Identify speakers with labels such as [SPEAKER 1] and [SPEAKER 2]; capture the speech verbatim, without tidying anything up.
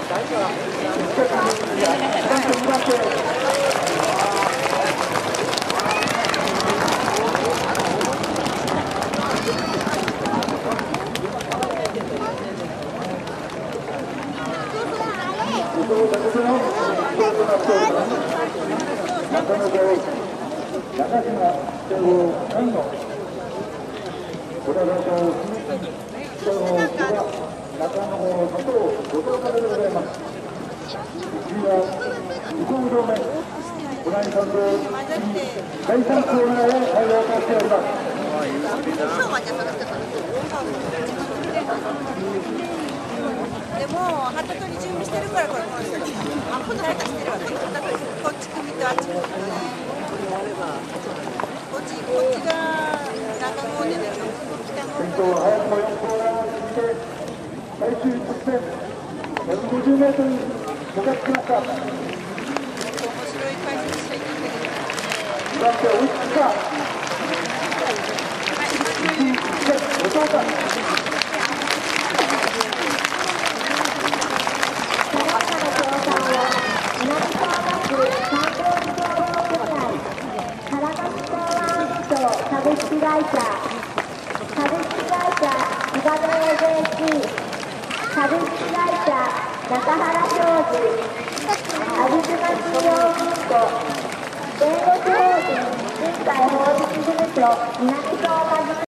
[SPEAKER 1] でも、旗取り準備してるから、これ、この人に。あ、この間してるわけ。こっち組とあっち組とね。こっち、こっちが中郷でね、北の方。
[SPEAKER 2] 最終直線、ひゃくごじゅうメートルに向かってきました。
[SPEAKER 1] 面白い解説していたんだけど。
[SPEAKER 2] にばん手追いつくか。後藤か。
[SPEAKER 3] 株式会社株式会社伊賀の エージェーシー 株式会社中原商事アビスマ信用金庫弁護士法人新海法律事務所南相馬